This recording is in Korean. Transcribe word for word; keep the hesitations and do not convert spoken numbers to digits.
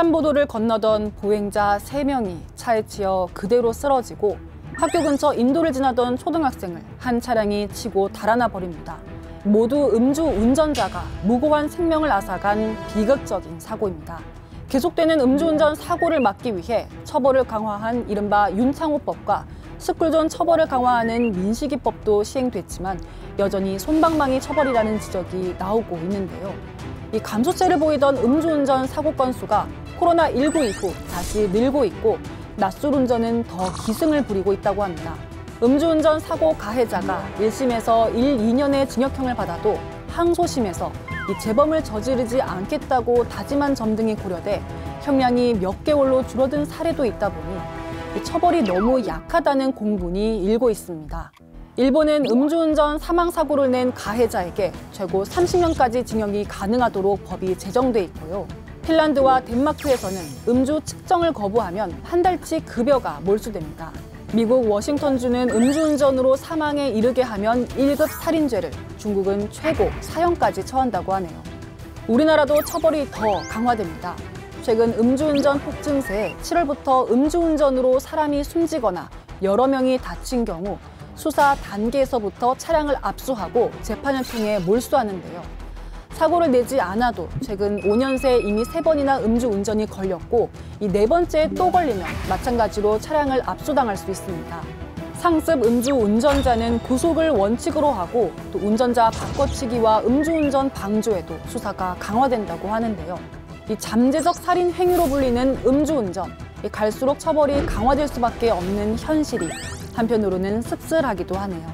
횡단보도를 건너던 보행자 세 명이 차에 치여 그대로 쓰러지고 학교 근처 인도를 지나던 초등학생을 한 차량이 치고 달아나 버립니다. 모두 음주 운전자가 무고한 생명을 앗아간 비극적인 사고입니다. 계속되는 음주운전 사고를 막기 위해 처벌을 강화한 이른바 윤창호법과 스쿨존 처벌을 강화하는 민식이법도 시행됐지만 여전히 솜방망이 처벌이라는 지적이 나오고 있는데요. 이 감소세를 보이던 음주운전 사고 건수가 코로나 일구 이후 다시 늘고 있고 낯술운전은 더 기승을 부리고 있다고 합니다. 음주운전 사고 가해자가 일 심에서 일, 이 년의 징역형을 받아도 항소심에서 이 재범을 저지르지 않겠다고 다짐한 점 등이 고려돼 형량이 몇 개월로 줄어든 사례도 있다 보니 이 처벌이 너무 약하다는 공분이 일고 있습니다. 일본은 음주운전 사망사고를 낸 가해자에게 최고 삼십 년까지 징역이 가능하도록 법이 제정돼 있고요. 핀란드와 덴마크에서는 음주 측정을 거부하면 한 달치 급여가 몰수됩니다. 미국 워싱턴주는 음주운전으로 사망에 이르게 하면 일 급 살인죄를, 중국은 최고 사형까지 처한다고 하네요. 우리나라도 처벌이 더 강화됩니다. 최근 음주운전 폭증세에 칠월부터 음주운전으로 사람이 숨지거나 여러 명이 다친 경우 수사 단계에서부터 차량을 압수하고 재판을 통해 몰수하는데요. 사고를 내지 않아도 최근 오 년 새 이미 세 번이나 음주운전이 걸렸고 이 네 번째에 또 걸리면 마찬가지로 차량을 압수당할 수 있습니다. 상습 음주운전자는 구속을 원칙으로 하고 또 운전자 바꿔치기와 음주운전 방조에도 수사가 강화된다고 하는데요. 이 잠재적 살인 행위로 불리는 음주운전, 갈수록 처벌이 강화될 수밖에 없는 현실이 한편으로는 씁쓸하기도 하네요.